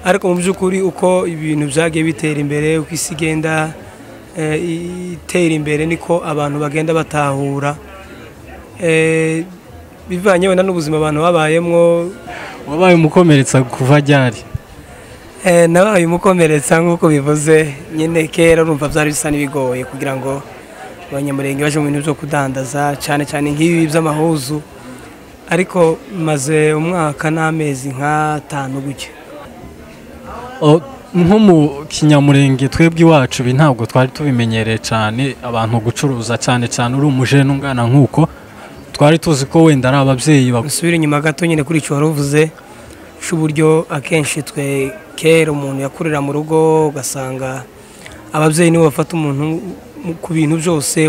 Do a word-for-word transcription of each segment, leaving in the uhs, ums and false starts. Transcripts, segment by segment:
ariko mu by'ukuri uko ibintu byagiye bitera imbere uko isi igenda itera imbere niko abantu bagenda batahura bivanye wenda n'ubuzima abantu babayemwo. Wabaye umukomeretsa kuva ryari? Nabaye umukomeretsa nk'uko bivuze nyine kera urumva byari bisa n'ibigoye kugira ngo abanyamurenge baje mu bintu byo kudandaza cyane cyane nk'ibi by'amahuzu, ariko maze umwaka n'amezi nk'atanu gutya. Nko mu kinyamurenge twebwe iwacu ibi ntabwo twari tubimenyereye cyane, abantu gucuruza cyane cyane uri umujene ungana nk'uko twari tuzi ko wenda ari ababyeyi. Basubira inyuma gato nyine kuri icyo wari uvuze cy'uburyo akenshi twe kera umuntu yakurira mu rugo ugasanga ababyeyi nibo bafata umuntu ku bintu byose.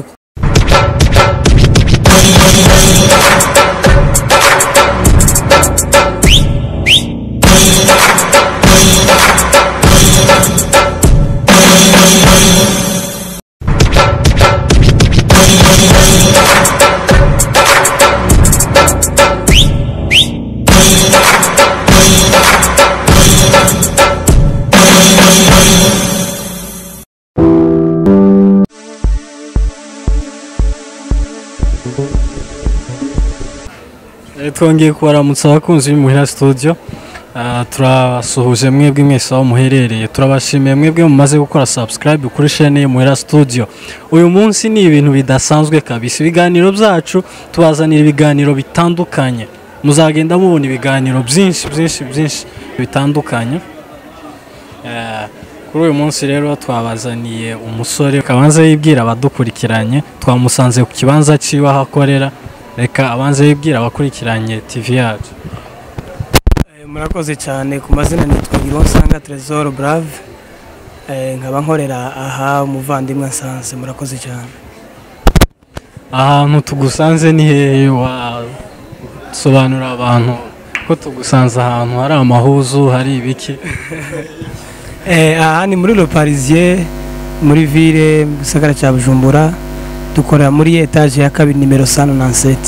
Twongeye kubaramutsa abakunzi b'Imuhira Studio, turasuhuje mwebwe mwese aho muherereye, turabashimiye mwebwe mumaze gukora subscribe kuri chaîne y'Imuhira Studio. Uyu munsi ni ibintu bidasanzwe kabisa, ibiganiro byacu tubazanira ibiganiro bitandukanye, muzagenda mubona ibiganiro byinshi byinshi byinshi bitandukanye. Kuri uyu munsi rero twabazaniye umusore kabanza yibwira abadukurikiranye, twamusanze ku kibanza ciwe aho akorera. Reka abanze yibwira abakurikiranye T V yacu. Murakoze cyane, ku mazina nitwa Gironsanga Trésor Brave, nkaba nkorera aha umuvandimwe Nsanze. Murakoze cyane. Ahantu tugusanze ni hehe? Wasobanura abantu ko tugusanze ahantu hari amahuzu, hari ibiki? Aha ni muri Le Parisien, muri ville mu gisagara cya Bujumbura, dukorera muri etage ya kabiri nimero cent neuf.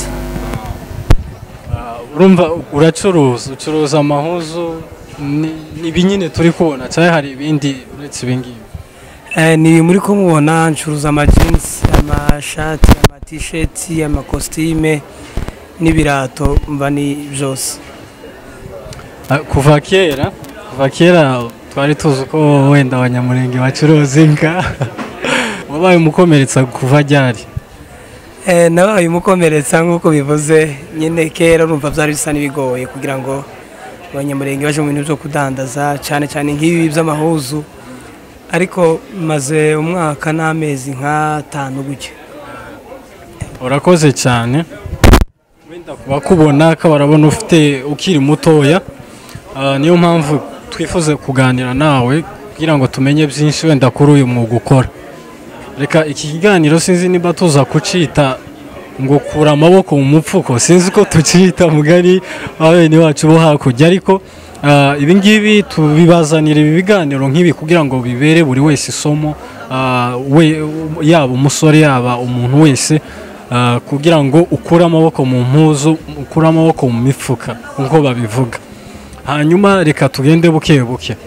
Urumva uracuruza ucuruza amahuzu nibi nyine turi kubona cyane, hari ibindi uretse ibingibi? Eh ni muri ko mubona ncuruza ama jeans, ama shati, ama t-shirt, ama costume n'ibirato, mba ni byose. Kuva kera kuva kera twari tuzi ko wenda abanyamurenge bacuruza inka. Wabaye umukomeretsa kuva ryari? Eh nabaye umukomeretsa nk'uko bivuze nyine kera urumva byari bisa n'ibigoye kugira ngo abanyamurenge baje mu bintu byo kudandaza cyane cyane nk'ibi by'amahuzu, ariko maze umwaka n'amezi nk'atanu gutya. Urakoze cyane. Wenda bakubona ko barabona ufite ukiri mutoya, niyo mpamvu twifuze kuganira nawe kugira ngo tumenye byinshi wenda kuri uyu mwuga ukora. Reka iki kiganiro sinzi niba tuza kucita ngo kura amaboko mu mupfuko, sinzi ko tucita mugari abene wacu bo hakurya, ariko ibi ngibi tubibazanira ibi biganiro nk'ibi kugira ngo bibere buri wese isomo, yaba umusore yaba umuntu wese, kugira ngo ukure amaboko mu mpuzu, ukure amaboko mu mifuka nkuko babivuga. Hanyuma reka tugende buke buke.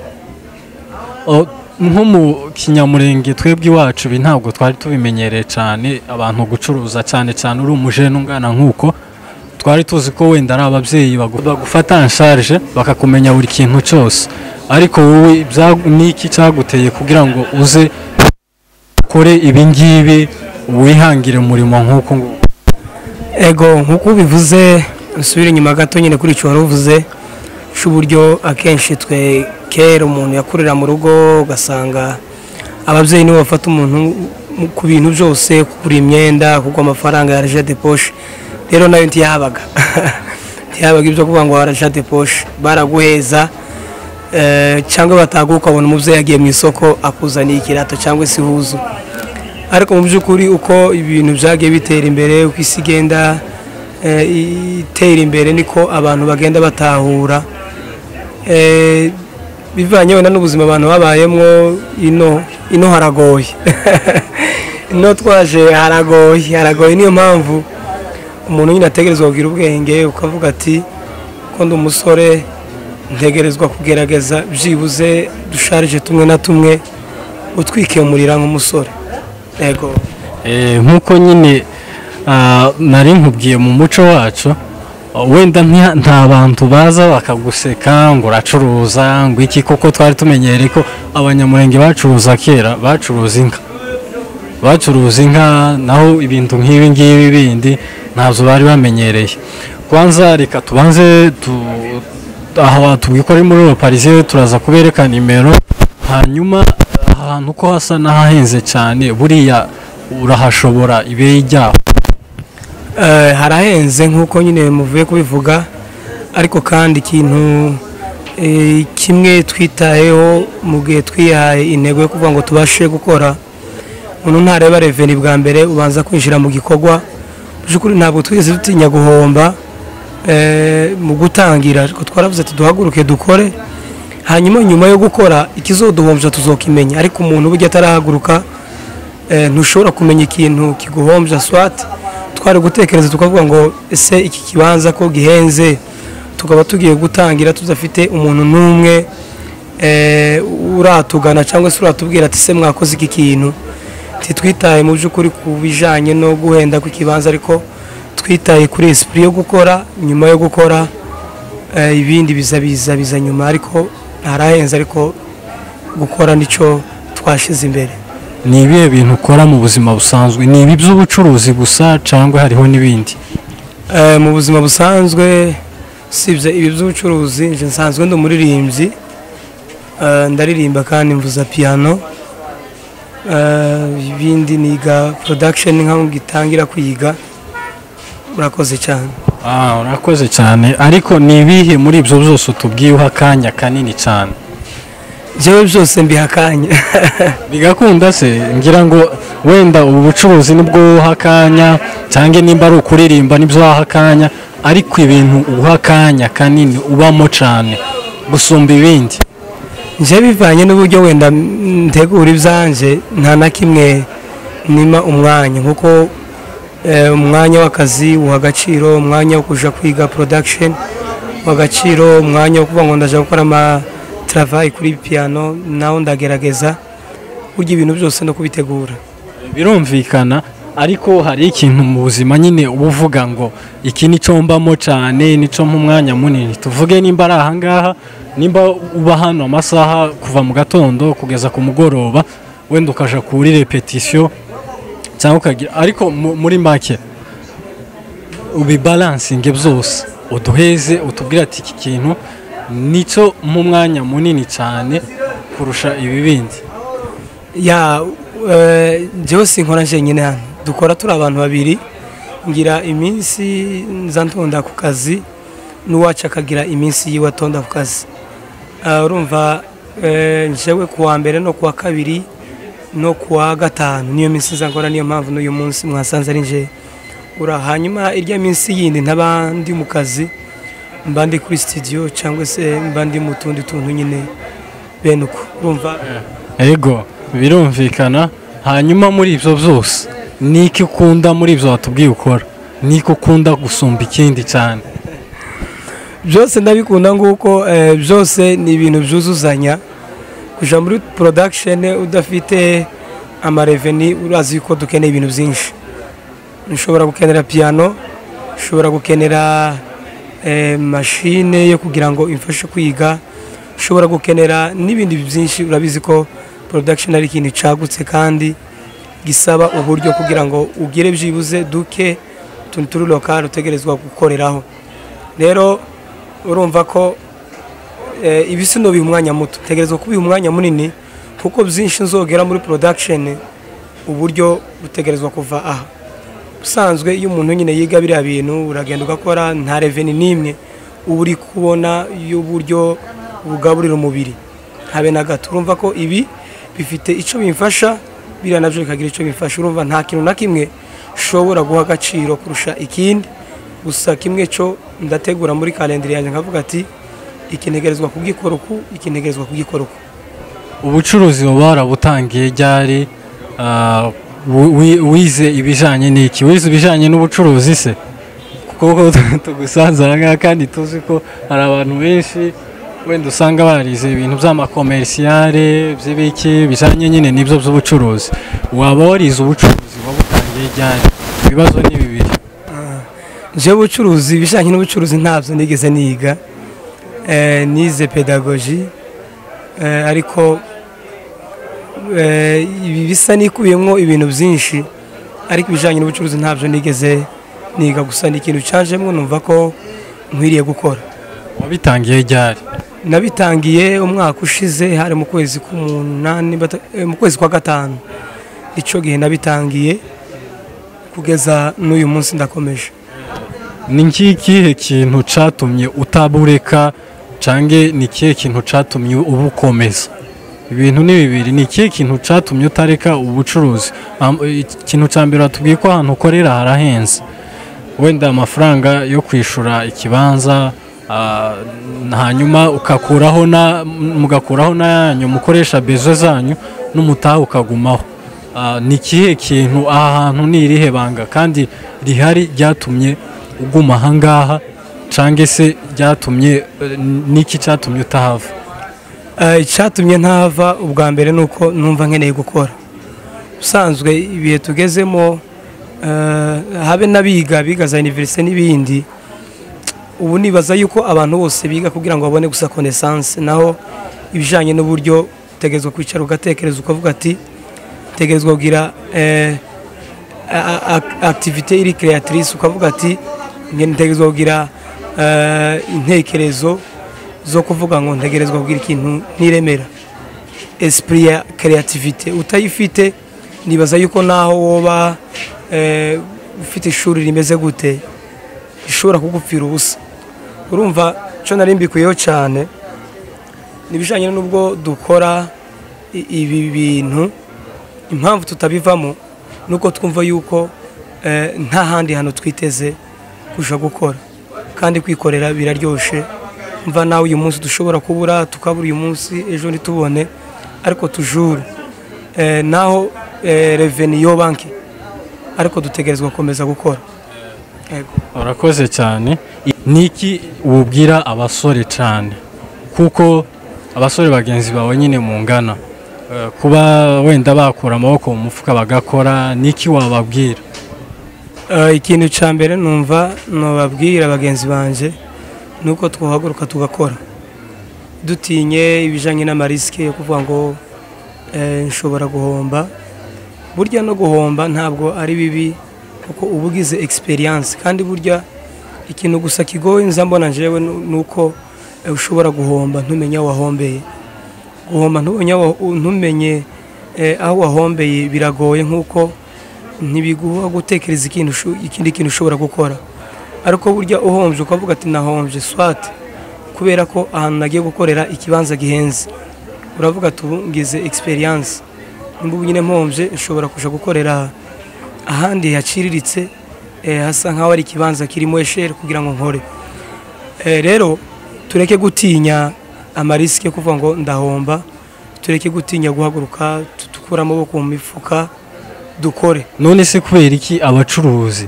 Nko mu kinyamurenge twebwe iwacu ibi ntabwo twari tubimenyereye cyane, abantu gucuruza cyane cyane uri umujene ungana nk'uko twari tuzi ko wenda ari ababyeyi bagufata en charge bakakumenya buri kintu cyose, ariko wowe niki cyaguteye kugira ngo uze kore ibi ngibi wihangire umurimo nk'uko ngo? Ego nk'uko bivuze, nsubira inyuma gato nyine kuri icyo wari uvuze cy'uburyo akenshi twe kera umuntu yakurira mu rugo ugasanga ababyeyi nibo bafata umuntu ku bintu byose, kugura imyenda, kugura amafaranga ya argent de poche. Rero nayo ntiyabaga ntiyabaga ibyo kuvuga ngo argent de poche, baraguheza cyangwa bataguka abona umubyeyi yagiye mu isoko akuzaniye ikirato cyangwa se ihuzu. Ariko mu by'ukuri uko ibintu byagiye bitera imbere, uko isi igenda itera imbere niko abantu bagenda batahura, bivanye wenda n'ubuzima abantu babayemwo. ino ino haragoye ino twaje haragoye haragoye niyo mpamvu umuntu nyine ategerezwa kugira ubwenge, ukavuga ati ko ndi umusore ntegerezwa kugerageza byibuze dusharije tumwe na tumwe utwikemurira nk'umusore yego Eh, nk'uko nyine ah, nari nkubwiye mu muco wacu wenda nta- nta bantu baza bakaguseka ngo uracuruza ngo iki, kuko twari tumenyereye ko abanyamurenge bacuruza kera bacuruza inka bacuruza inka naho ibintu nk'ibi ngibi bindi ntabyo bari bamenyereye. Kwanza reka tubanze tu, aha tubikore muri ro Parisien turaza kubereka nimero, hanyuma ahantu ko hasa n'ahahenze cyane buriya urahashobora ibeyi ryaho. Eh, harahenze nk'uko nyine muvuye kubivuga, ariko kandi ikintu eh, kimwe twitayeho mu gihe twihaye intego yo kuvuga ngo tubashe gukora, umuntu ntareba reveni bwa mbere ubanza kwinjira mu gikorwa. By'ukuri ntabwo twigeze dutinya guhomba eh, mu gutangira, ariko twaravuze ati duhaguruke dukore, hanyuma nyuma yo gukora ikizoduhombya tuzokimenya. Ariko umuntu burya atarahaguruka eh, ntushobora kumenya ikintu kiguhombya. Swat twari gutekereza tukavuga ngo ese iki kibanza ko gihenze tukaba tugiye gutangira tudafite umuntu n'umwe eh, uratugana cyangwa se uratubwira ati se mwakoze iki kintu. Titwitaye mu by'ukuri ku bijanye no guhenda kw'ikibanza, ariko twitaye kuri esprit yo gukora. Nyuma yo gukora eh, ibindi biza biza biza nyuma, ariko harahenze, ariko gukora nico twashize imbere. Ni ibihe bintu ukora mu buzima busanzwe? Ni ibi by'ubucuruzi gusa cyangwa hariho n'ibindi? Eh, mu buzima busanzwe sibye ibi by'ubucuruzi, nje nsanzwe ndi umuririmbyi, eh, ndaririmba kandi mvuza piano. Eh, ibindi niga production nkaho gitangira kwiga. Murakoze cyane. Ah, urakoze cyane. Ariko ni ibihe muri ibyo byose utubwiye uhakanya kanini cyane? Jewe byose mbihakanye. Bigakunda se? Ngira ngo wenda ubu bucuruzi nibwo uhakanya cyangwa nimba ari ukuririmba nibyo wahakanya, ariko ibintu uhakanya kanini ubamo cyane gusumba ibindi. Nje bivanye n'uburyo wenda ntegura ibyanje, nta na kimwe nima umwanya, nkuko eh, umwanya w'akazi uha agaciro, umwanya wo kuja kwiga production uha agaciro, umwanya wo kuvuga ngo ndaje gukora ama travail kuri piano naho ndagerageza. Burya ibintu byose no kubitegura. Birumvikana, ariko hari ikintu mu buzima nyine uba uvuga ngo iki nico mbamo cyane, nico mwanya munini. Tuvuge nimba ari aha ngaha, nimba uba hano amasaha kuva mu gatondo kugeza ku mugoroba, wenda ukaja kuri repetition cyangwa ukagira, ariko mu- muri make ubi balancing byose uduheze utubwira ati iki kintu nico mu mwanya munini cyane kurusha ibi bindi. Ya eh, jewe sinkora njenyine hano, dukora turi abantu babiri. Ngira iminsi nza ntonda ku kazi, n'uwacu akagira iminsi yiwe atonda ku kazi. Uh, urumva eh, njewe kuwa mbere no kuwa kabiri no kuwa gatanu niyo minsi nza nkora, niyo mpamvu n'uyu munsi mwasanze ari nje ura. Hanyuma irya minsi yindi ntaba ndi mu kazi, mba ndi kuri studio cyangwa se mba ndi mu tundi tuntu nyine bene uko. Urumva Ego birumvikana. Hanyuma muri ibyo byose niki ukunda muri ibyo watubwiye ukora? Niki ukunda gusumba ikindi cyane? byose ndabikunda nguko eh, byose ni ibintu byuzuzanya. Kuja muri production udafite ama revenue urazi ko dukeneye ibintu byinshi. Ushobora gukenera piano, ushobora gukenera eh, machine yo kugira ngo imfashe kwiga, ushobora gukenera n'ibindi byinshi. Urabizi ko production ari ikintu cagutse kandi gisaba uburyo kugira ngo ugire byibuze duke tuntu turi local utegerezwa gukoreraho. Rero urumva ko e, ibisino biha umwanya muto, tegerezwa kubiha umwanya munini, kuko byinshi nzogera muri production uburyo butegerezwa kuva aha. Usanzwe iyo umuntu nyine yiga biriya bintu uragenda ugakora, nta revenue nimwe uri kubona y'uburyo bugaburira umubiri habe na gato. Urumva ko ibi bifite ico bimfasha, biriya navyo bikagira ico bimfasha. Urumva nta kintu na kimwe shobora guha agaciro kurusha ikindi, gusa kimwe cyo ndategura muri calendar yanjye nkavuga ati ikinegerezwa kugikora uku, ikinegerezwa kugikora uku. Ubucuruzi wabara butangiye ryari? Uh, wize ibijanye n'iki? Wize ibijanye n'ubucuruzi se? Kuko tugusanze aha kandi tuzi ko hari abantu benshi wenda usanga barize ibintu by'amakomersiyare by'ibiki bijanye nyine nibyo by'ubucuruzi, waba warize ubucuruzi wabutangiye ryari? Ibibazo ni bibiri. Je ubucuruzi ibijanye n'ubucuruzi ntabyo nigeze niga, eh nize pedagogy, eh ariko eh ibi bisa nikubiyemo ibintu byinshi, ariko ibijanye n'ubucuruzi ntabyo nigeze niga, gusa ni ikintu canjemwe numva ko nkwiriye gukora. Wabitangiye ryari? Nabitangiye umwaka ushize, hari mu kwezi k'umunani, mu kwezi kwa gatanu, ico gihe nabitangiye kugeza n'uyu munsi ndakomeje. Ni ikihe kintu catumye utabureka cange ni ikihe kintu catumye ubukomeza? Ibintu ni bibiri. Ni ikihe kintu catumye utareka ubucuruzi? Ikintu ca mbere watubwiye ko ahantu ukorera harahenze, wenda amafaranga yo kwishura ikibanza, hanyuma ukakuraho na mugakuraho nayanyu mukoresha bezo zanyu n'umutaha ukagumaho. Ni ikihe kintu aha hantu ni irihe banga kandi rihari ryatumye uguma aha ngaha, cange se ryatumye niki catumye utahava? Icyatumye ntahava ubwa mbere nuko numva nkeneye gukora. Usanzwe ibihe tugezemo, habe n'abiga biga za universite n'ibindi, ubu nibaza yuko abantu bose biga kugira ngo babone gusa connaissance, naho ibijanye n'uburyo tegezwe kwicara ugatekereza ukavuga ati tegezwe kugira activité iri créatrice, ukavuga ati ngene tegezwe kugira intekerezo zo kuvuga ngo ntegerezwa kugira ikintu niremera. Esprit ya creativité utayifite, nibaza yuko naho woba ufite ishuri rimeze gute ishobora kugupfira ubusa. Urumva cyo narimbikuyeho cyane nibijanye n'ubwo dukora ibi bintu, impamvu tutabivamo nuko twumva yuko nta handi hano twiteze kuja gukora, kandi kwikorera biraryoshe. Mva nawe uyu munsi dushobora kubura, tukabura uyu munsi, ejo ntitubone, ariko tujuru naho reveni yo banki, ariko dutegerezwa gukomeza gukora. Urakoze cyane. Niki ubwira abasore cyane, kuko abasore bagenzi bawe nyine mu ngana, kuba wenda bakura amaboko mu mufuka bagakora, niki wababwira? Ikintu cya mbere numva nobabwira bagenzi banje nuko twahaguruka tugakora, dutinye ibijanye n'amariske yo kuvuga ngo nshobora guhomba. Burya no guhomba ntabwo ari bibi, kuko ubugize experience, kandi burya ikintu gusa kigoye nza mbona njewe nuko ushobora guhomba ntumenye aho wahombeye. Guhomba ntumenye aho wahombeye biragoye, nkuko ntibiguha gutekereza ikintu ikindi kintu ushobora gukora. Ariko burya uhombye ukavuga ati nahombye swat kubera ko ahantu nagiye gukorera ikibanza gihenze, uravuga ati ngize experience, nimba nyine mpombye nshobora kuja gukorera ahandi haciriritse, hasa nkaho ari ikibanza kirimo eshere kugira ngo nkore. Rero tureke gutinya amariske kuvuga ngo ndahomba, tureke gutinya guhaguruka tukura amaboko mu mifuka dukore. None se kubera iki abacuruzi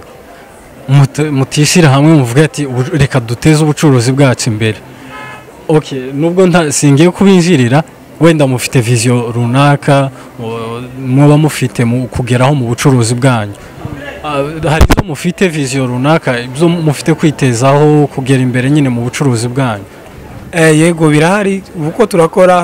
mutishira hamwe muvuga ati reka duteze ubucuruzi bwacu imbere? Okay, nubwo nta singiye kubinjirira, wenda mufite vision runaka muba mufite mu kugeraho mu bucuruzi bwanyu, hari ibyo mufite vision runaka, ibyo mufite kwitezaho kugera imbere nyine mu bucuruzi bwanyu? Yego birahari, uko turakora.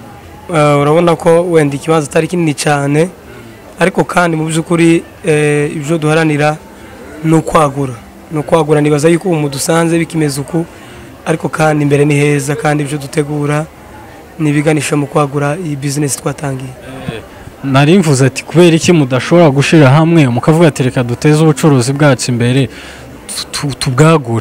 Urabona ko wenda ikibazo atari kinini cyane, ariko kandi mu by'ukuri ibyo duharanira no kwagura no kwagura nibaza yuko mu dusanze bikimeze uku, ariko kandi imbere ni heza, kandi ibyo dutegura nibiganisha mu kwagura iyi business twatangiye. Nari mvuze ati kubera iki mudashobora gushira hamwe mukavuga ati reka duteze ubucuruzi bwacu imbere tubwagure,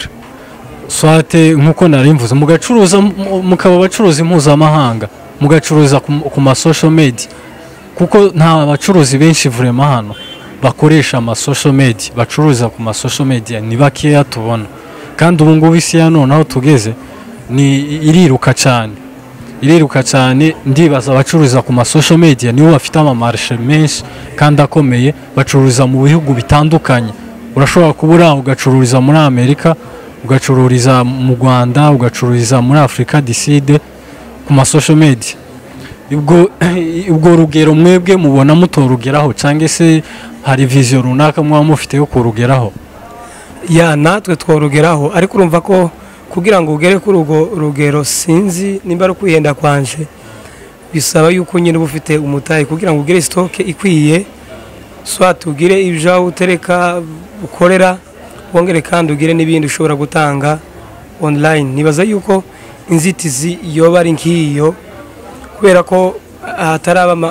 swate nkuko nari mvuze mugacuruza mukaba abacuruzi mpuzamahanga, mugacuruza ku ma social media, kuko nta bacuruzi benshi vraiment hano bakoresha ama social media, bacuruza ku ma social media ni bakeya tubona, kandi ubu ngubu isi ya none aho tugeze ni iriruka cyane iriruka cyane. Ndibaza abacuruza ku ma social media nibo bafite ama marché menshi kandi akomeye, bacuruza mu bihugu bitandukanye. Urashobora kubura ugacururiza muri Amerika, ugacururiza mu Rwanda ugacururiza muri Afrika du Sud ku ma social media ubwo ubwo rugero mwebwe mubona mutorugeraho cyangwa se hari vision runaka mwa mufite yo kurugeraho? Ya natwe tworugeraho ariko urumva ko kugira ngo ugere kuri urwo rugero sinzi nimba ari kwihenda kwanje bisaba yuko nyine bufite umutayi kugira ngo ugere stock ikwiye soit ugire ibyo utereka ukorera wongere kandi ugire n'ibindi ushobora gutanga online. Nibaza yuko inzitizi yoba ari nkiyo kubera ko hataraba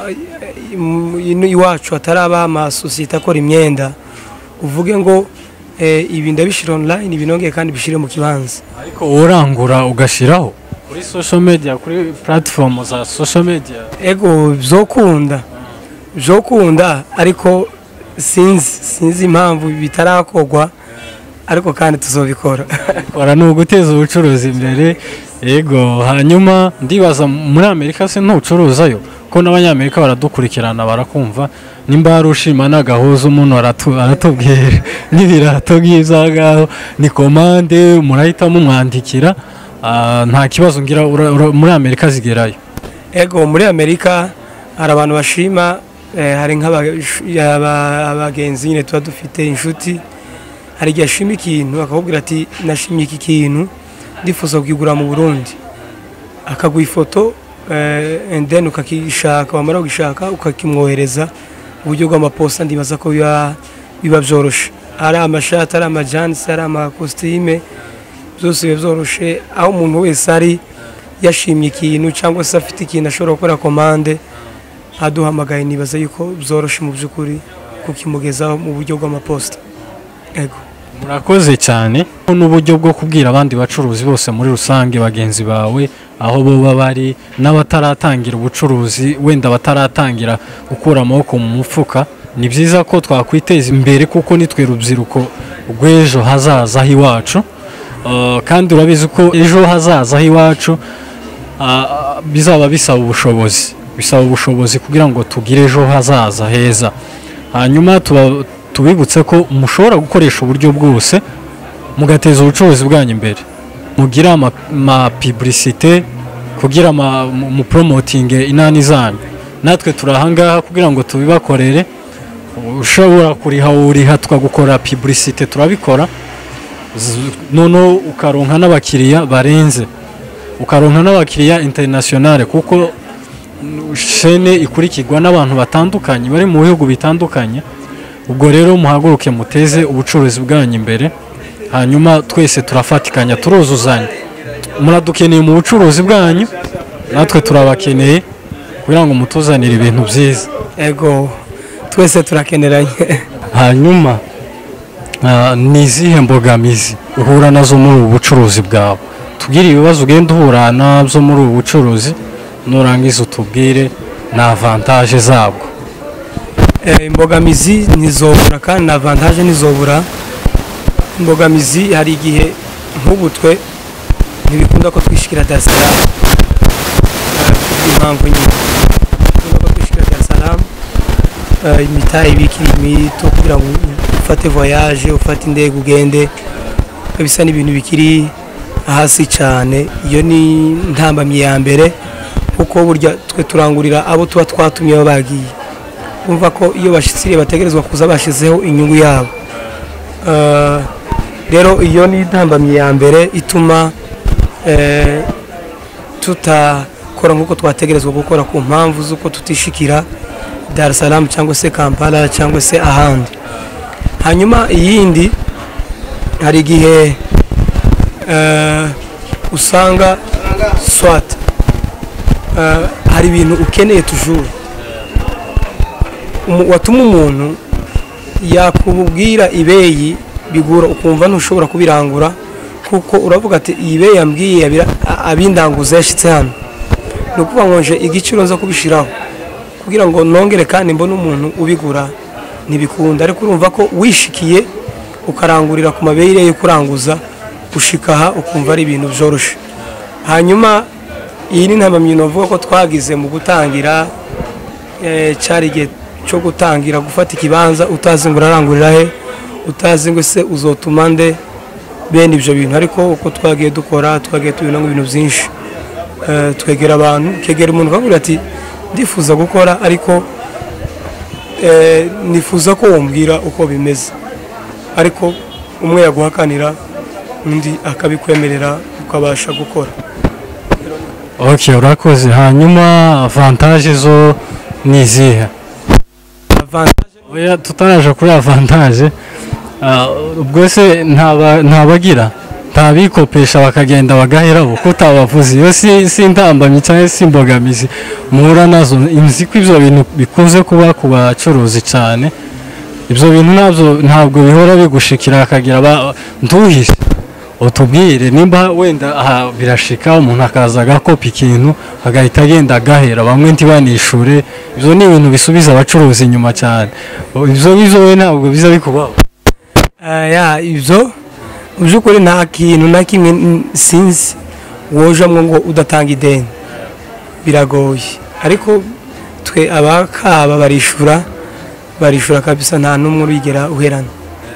iwacu hataraba ama societe akora imyenda uvuge ngo ibi ndabishira online ibinongeye kandi bishire mu kibanza ariko urangura ugashiraho kuri social media kuri platform za social media. Ego bizokunda bizokunda ariko sinzi sinzi impamvu bitarakogwa ariko kandi tuzobikora. Kora no guteza ubucuruzi imbere. Ego hanyuma ndibaza muri Amerika se ntucuruzayo ko n'abanyamerika baradukurikirana barakumva nimba arushima nagahoza umuntu aratubwira n'ibirato byiza gaho ni commande murahita mumwandikira nta kibazo ngira muri Amerika zigerayo. Ego muri Amerika hari abantu bashima hari nk'abagenzi nyine tuba dufite inshuti hari igihe ashima ikintu akakubwira ati nashimye iki kintu ndifuza kugura mu Burundi akaguha ifoto and then ukakishaka wamara kugishaka ukakimwohereza uburyo bw'amaposta. Ndibaza ko biba byoroshe ari amashati ari amajansi ari amakostime byose byoroshe aho umuntu wese ari yashimye ikintu cyangwa se afite ikintu ashobora gukora commande aduhamagaye. Nibaza yuko byoroshe mu byukuri kukimugezaho mu buryo bw'amaposta. Ego murakoze cyane n'uburyo bwo kubwira abandi bacuruzi bose muri rusange bagenzi bawe aho bo bari n'abataratangira ubucuruzi wenda bataratangira gukura amaboko mu mufuka. Ni byiza ko twakwiteza imbere kuko nitwe rubyiruko rw'ejo hazaza hiwacu kandi urabizi ko ejo hazaza hiwacu bizaba bisaba ubushobozi bisaba ubushobozi kugira ngo tugire ejo hazaza heza. Hanyuma tubibutse ko mushobora gukoresha uburyo bwose mugateza ubucuruzi bwanyu imbere mugira ama publicité kugira mu promoting inani zanyu. Natwe turahangaha kugira ngo tubibakorere ushobora kuriha uriha twagukora publicité turabikora nono ukaronka n'abakiriya barenze ukaronka n'abakiriya internationale kuko chaîne ikurikirwa n'abantu batandukanye bari mu bihugu bitandukanye. Ubwo rero muhaguruke muteze ubucuruzi bwanyu imbere hanyuma twese turafatikanya turozuzanya. Muradukeneye mu bucuruzi bwanyu natwe turabakeneye kugira ngo mutuzanire ibintu byiza. Ego twese turakeneranye. Hanyuma nizihe mbogamizi uhura nazo muri ubu bucuruzi bwawe? Tubwire ibibazo ugenda uhura nabyo muri ubu bucuruzi nurangiza utubwire na avantage zabwo. Imbogamizi ntizobura kandi na avantage ntizobura. Imbogamizi hari igihe nk'ubutwe ntibikunda ko twishikira Dar es Salaam impamvu nyine ntibikunda ko twishikira Dar es Salaam imitahe ibikiri mito kugira ngo ufate voyage ufate indege ugende bisa n'ibintu bikiri hasi cyane. Iyo ni ntambamye ya mbere kuko burya twe turangurira abo tuba twatumye bagiye umva ko iyo bashitsire bategerezwa kuza bashizeho inyungu yabo. Rero iyo ni ntambamye ya mbere ituma tutakora nk'uko twategerezwa gukora ku mpamvu z'uko tutishikira Dar es Salaam cyangwa se Kampala cyangwa se ahandi. Hanyuma iyindi hari igihe usanga swat hari ibintu ukeneye tujuru watuma umuntu yakubwira ibeyi bigura ukumva ntushobora kubirangura kuko uravuga ati iyi beyi yambwiye abindanguza yashitse hano no kuvuga ngo nje igiciro nza kubishiraho kugira ngo nongere kandi mbone umuntu ubigura ntibikunda. Ariko urumva ko wishikiye ukarangurira ku mabeyire yo kuranguza ushikaha ukumva ari ibintu byoroshe. Hanyuma iyi ni ntambamye novuga ko twagize mu gutangira cyari igihe cyo gutangira gufata ikibanza utazi ngo urarangurira he utazi ngo se uzotuma nde bene ibyo bintu ariko uko twagiye dukora twagiye tubona ibintu byinshi twegera abantu kegera umuntu akavuga ati ndifuza gukora ariko nifuza ko wambwira uko bimeze ariko umwe yaguhakanira undi akabikwemerera ukabasha gukora. Ok, urakoze. Hanyuma avantage zo ni izihe? Oya, tutaraje kuri avantage ubwo se ntabagira ntabikopesha bakagenda bagahera uko utabavuze iyo si intambamyi cyangwa se imbogamizi muhura nazo. Nzi ko ibyo bintu bikunze kuba ku bacuruzi cyane, ibyo bintu ntabwo bihora bigushikira akagira ntuhise utubwire nimba wenda birashika umuntu akaza agakopa ikintu agahita agenda agahera bamwe ntibanishure. Ibyo ni ibintu bisubiza abacuruzi inyuma cyane. Ibyo ngibyo we ntabwo biza bikubaho? Ibyo mu by'ukuri nta kintu na kimwe sinzi wojamwo ngo udatanga ideni, biragoye. Ariko twe abakaba barishura barishura kabisa, nta n'umwe urigera uherana.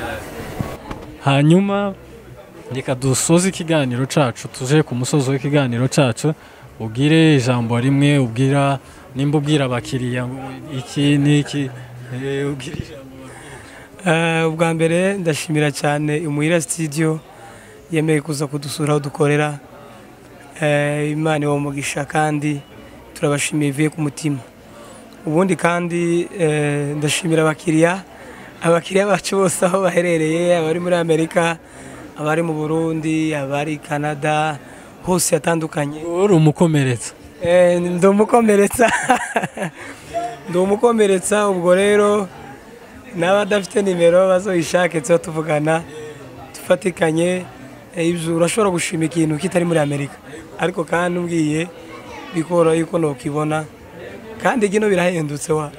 Hanyuma reka dusoze ikiganiro cyacu, tuje ku musozo w'ikiganiro cyacu. Ubwire ijambo rimwe ubwira, nimba ubwira abakiriya iki n'iki, ubwira ijambo. Ubwa mbere ndashimira cyane Imuhira Studio yemeye kuza kudusura aho dukorera. Imana ibahe umugisha kandi turabashimiye bivuye ku mutima. Ubundi kandi ndashimira abakiriya abakiriya bacu bose aho baherereye, abari muri Amerika, abari mu Burundi, abari Canada, hose yatandukanye. Uri umukomeretsa? Ndi umukomeretsa ndi umukomeretsa. Ubwo rero n'abadafite nimero bazoyishake tso tuvugana tufatikanye. Ibyo urashobora gushima ikintu kitari muri Amerika ariko kandi umbwiye bikora yuko no kibona kandi gino birahendutse wa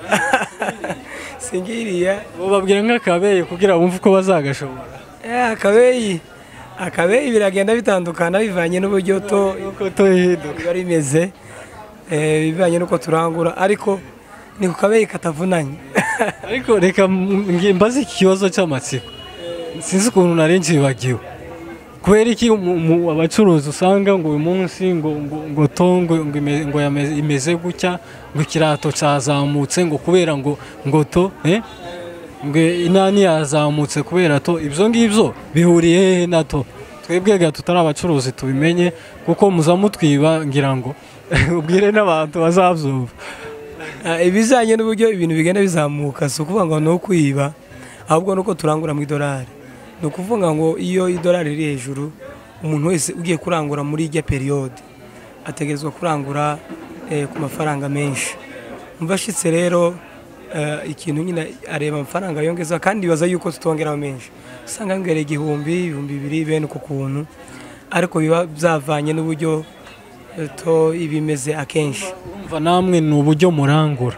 singiriya ubabwira nk'akabeye kugira wumve uko bazagashobora. Eh, akabeyi akabeyi biragenda bitandukana bivanye n'uburyo to uko to yihinduka bari meze, eh bivanye nuko turangura ariko ni ku kabeyi katavunanye. Ariko reka mbaze ikibazo cy'amatsiko, sinzi ukuntu narenze bibagiwe. Kubera iki abacuruzi usanga ngo uyu munsi ngo ngo tongo ngo imeze gutya, ngo ikirato cyazamutse ngo kubera ngo ngo to eh ngo inani yazamutse kubera to, ibyo ngibyo bihuriye he na to? Twebwe ga tutari abacuruzi tubimenye kuko muza mutwiba ngira ngo ubwire n'abantu bazabyumva. Ibizanye n'uburyo ibintu bigenda bizamuka si ukuvuga ngo no kwiba, ahubwo nuko turangura mu idolari. Ni ukuvuga ngo iyo idolari riri hejuru umuntu wese ugiye kurangura muri ijya periode ategerezwa kurangura ku mafaranga menshi. Umva ashitse rero ikintu nyine areba amafaranga yongeza kandi bibaza yuko tutongeraho menshi, usanga ngere igihumbi ibihumbi bibiri bene uko kuntu, ariko biba byavanye n'uburyo to ibimeze akenshi. Umva namwe ni uburyo murangura,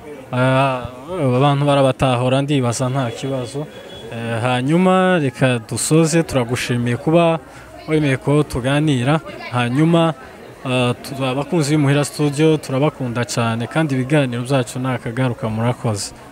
abantu barabatahora ndibaza nta kibazo. Hanyuma reka dusoze, turagushimiye kuba wemeye ko tuganira. Hanyuma abakunzi b'Imuhira Studio turabakunda cyane kandi ibiganiro byacu nakagaruka, murakoze.